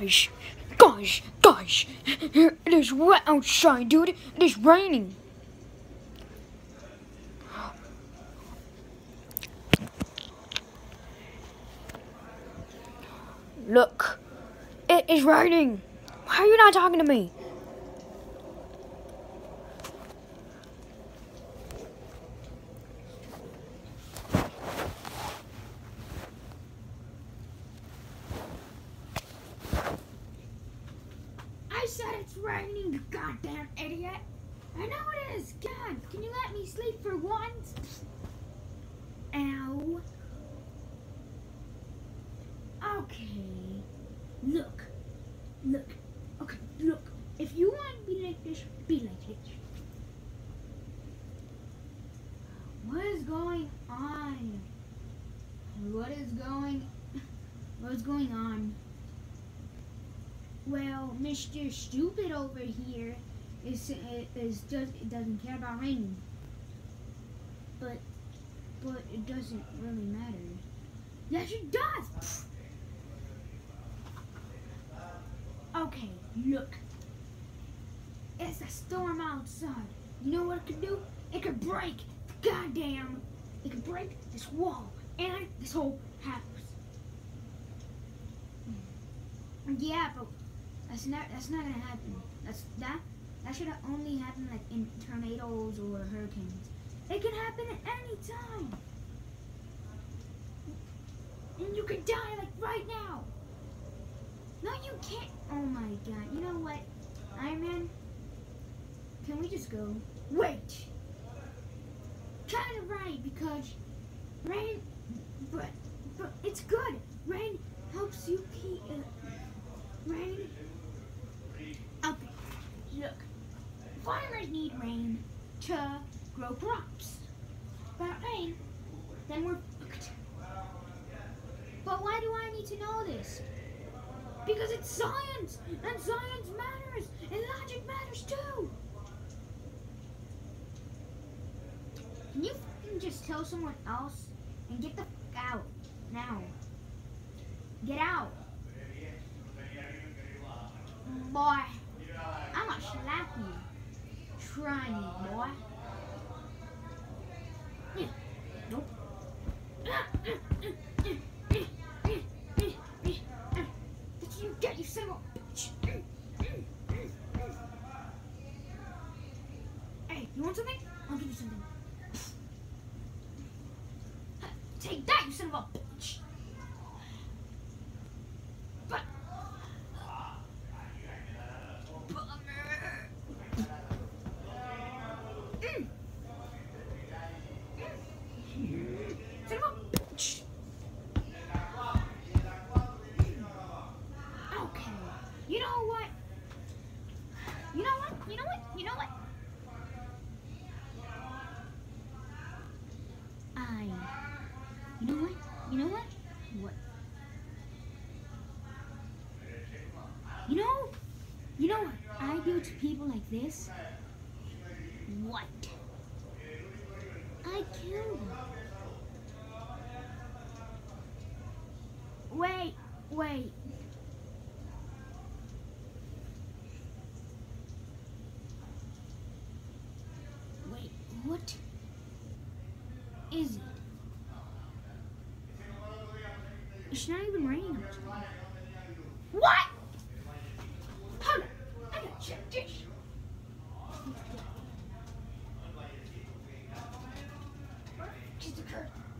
Guys, it is wet outside, dude. It is raining. Look, it is raining. Why are you not talking to me? I said it's raining, you goddamn idiot. I know it is. God, can you let me sleep for once? Ow. Okay. Look. Okay, look. If you want to be like this, be like this. What is going on? What's going on? Well, Mr. Stupid over here doesn't care about raining. But it doesn't really matter. Yes, it does. Okay, look. It's a storm outside. You know what it could do? It could break it could break this wall and this whole house. Yeah, but that's not gonna happen. That should only happen like in tornadoes or hurricanes. It can happen at any time. And you could die like right now. No, you can't. Oh my god. You know what? Iron Man, can we just go? Wait. Kind of right, because rain, but it's good. Rain helps you pee. Rain. Okay. Look. Farmers need rain to grow crops. Without rain, then we're fucked. But why do I need to know this? Because it's science, and science matters, and logic matters too. Can you fucking just tell someone else and get the fuck out now? Get out. Boy, I'ma slap you. Try me, boy. Yeah. Nope. You get you son of a bitch. Hey, you want something? I'll give you something. Take that, you son of a bitch. But son of a bitch. Okay. You know what? You know what? You know what? You know what? You know what? You know what? What? You know what I do to people like this? What? I kill them. Wait. Wait, what is it? It's not even raining. What? Hold on, I gotta check this. Just occurred.